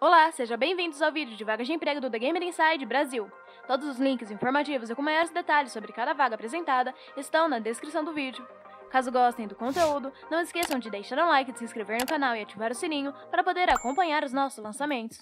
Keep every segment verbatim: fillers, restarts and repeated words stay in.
Olá, sejam bem-vindos ao vídeo de vagas de emprego do The Gamer Inside Brasil. Todos os links informativos e com maiores detalhes sobre cada vaga apresentada estão na descrição do vídeo. Caso gostem do conteúdo, não esqueçam de deixar um like, de se inscrever no canal e ativar o sininho para poder acompanhar os nossos lançamentos.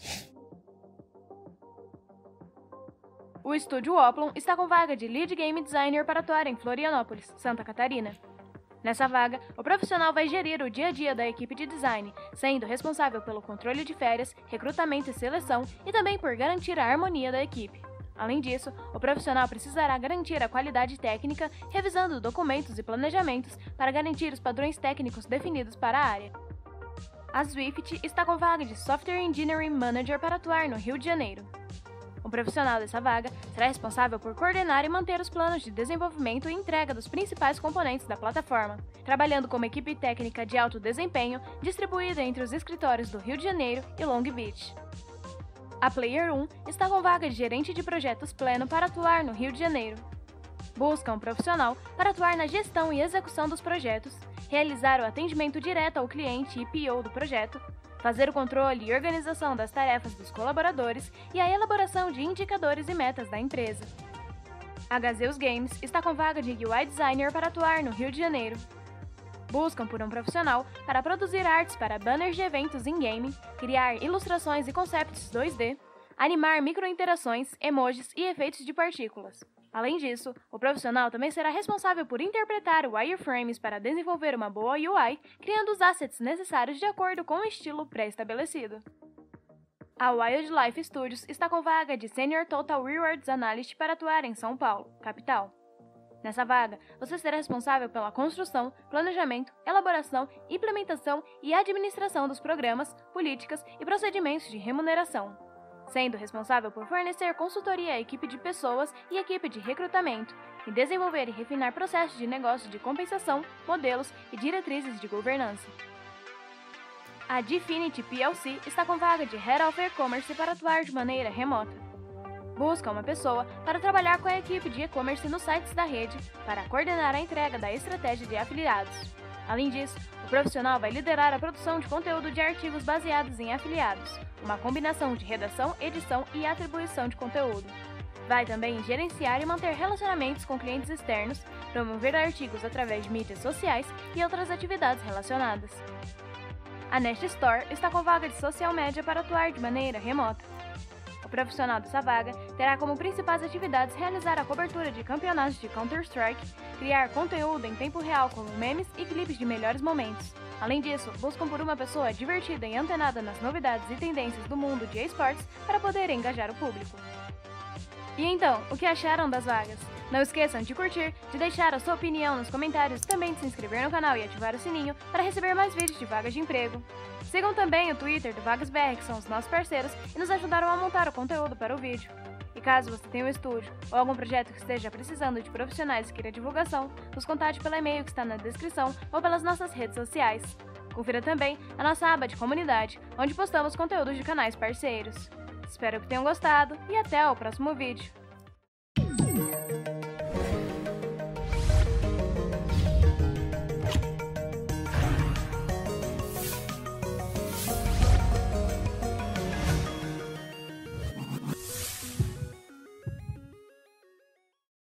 O estúdio Oplon está com vaga de Lead Game Designer para atuar em Florianópolis, Santa Catarina. Nessa vaga, o profissional vai gerir o dia a dia da equipe de design, sendo responsável pelo controle de férias, recrutamento e seleção e também por garantir a harmonia da equipe. Além disso, o profissional precisará garantir a qualidade técnica, revisando documentos e planejamentos para garantir os padrões técnicos definidos para a área. A Swift está com vaga de Software Engineering Manager para atuar no Rio de Janeiro. O profissional dessa vaga será responsável por coordenar e manter os planos de desenvolvimento e entrega dos principais componentes da plataforma, trabalhando como equipe técnica de alto desempenho distribuída entre os escritórios do Rio de Janeiro e Long Beach. A Player um está com vaga de gerente de projetos pleno para atuar no Rio de Janeiro. Busca um profissional para atuar na gestão e execução dos projetos, realizar o atendimento direto ao cliente e P O do projeto, fazer o controle e organização das tarefas dos colaboradores e a elaboração de indicadores e metas da empresa. A Gazeus Games está com vaga de U I Designer para atuar no Rio de Janeiro. Buscam por um profissional para produzir artes para banners de eventos em gaming, criar ilustrações e concepts dois D, animar microinterações, emojis e efeitos de partículas. Além disso, o profissional também será responsável por interpretar wireframes para desenvolver uma boa U I, criando os assets necessários de acordo com o estilo pré-estabelecido. A Wildlife Studios está com vaga de Senior Total Rewards Analyst para atuar em São Paulo, capital. Nessa vaga, você será responsável pela construção, planejamento, elaboração, implementação e administração dos programas, políticas e procedimentos de remuneração, sendo responsável por fornecer consultoria à equipe de pessoas e equipe de recrutamento, e desenvolver e refinar processos de negócio de compensação, modelos e diretrizes de governança. A Dfinity P L C está com vaga de Head of E-Commerce para atuar de maneira remota. Busca uma pessoa para trabalhar com a equipe de e-commerce nos sites da rede, para coordenar a entrega da estratégia de afiliados. Além disso, o profissional vai liderar a produção de conteúdo de artigos baseados em afiliados, uma combinação de redação, edição e atribuição de conteúdo. Vai também gerenciar e manter relacionamentos com clientes externos, promover artigos através de mídias sociais e outras atividades relacionadas. A Nest Store está com vaga de social media para atuar de maneira remota. O profissional dessa vaga terá como principais atividades realizar a cobertura de campeonatos de Counter-Strike, criar conteúdo em tempo real como memes e clipes de melhores momentos. Além disso, buscam por uma pessoa divertida e antenada nas novidades e tendências do mundo de esportes para poder engajar o público. E então, o que acharam das vagas? Não esqueçam de curtir, de deixar a sua opinião nos comentários e também de se inscrever no canal e ativar o sininho para receber mais vídeos de vagas de emprego. Sigam também o Twitter do VagasBR, que são os nossos parceiros e nos ajudaram a montar o conteúdo para o vídeo. E caso você tenha um estúdio ou algum projeto que esteja precisando de profissionais e queira divulgação, nos contate pelo e-mail que está na descrição ou pelas nossas redes sociais. Confira também a nossa aba de comunidade, onde postamos conteúdos de canais parceiros. Espero que tenham gostado e até o próximo vídeo!